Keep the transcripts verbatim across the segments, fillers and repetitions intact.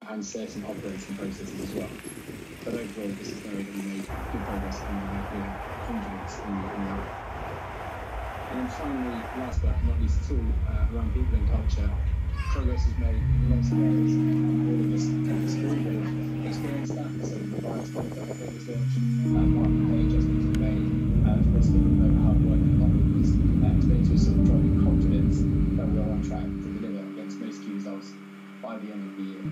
uh, and certain operating processes as well. But overall, this is very that we made good progress and we have, we have confidence in the, in the outcome. And then finally, last but not least at all, uh, around people and culture, progress is made in lots of areas, and all of us at the school have experienced that. So the revised content that was launched, uh, market pay adjustments were made, uh, for us to know how working along with these uh, experiences, sort of driving confidence that we are on track to deliver against most key results by the end of the year.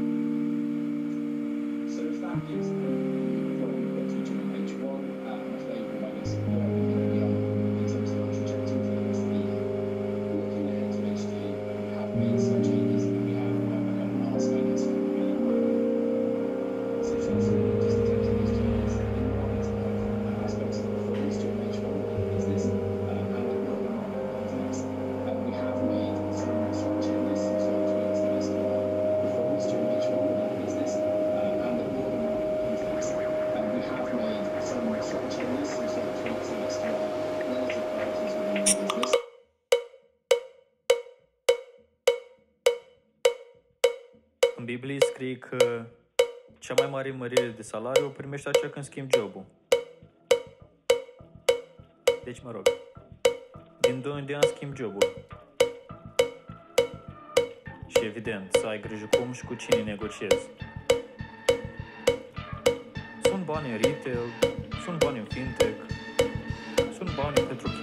So if that is what we've got to during H one, uh, and a flavour of, I guess, where we think we are in terms of our trajectory for the rest of the year. Looking ahead to next year, we have made some changes and we have uh, a couple of milestones for the year. So firstly, just in terms of those changes, in light of aspects of performance during H one in the business, uh, and at the market context, uh, we have made some slight changes, some slight tweaks to S P R performance during H one in the business, uh, and at the market context, uh, we have made some slight changes, some slight tweaks to S P R relative priorities within the business. În Biblie scrie că cea mai mare mărire de salariu o primești aceea când schimbi jobul. Deci, mă rog, din doi în de ani schimbi jobul. Și evident, să ai grijă cum și cu cine negociezi. Sunt bani în retail, sunt bani în fintech, sunt bani pentru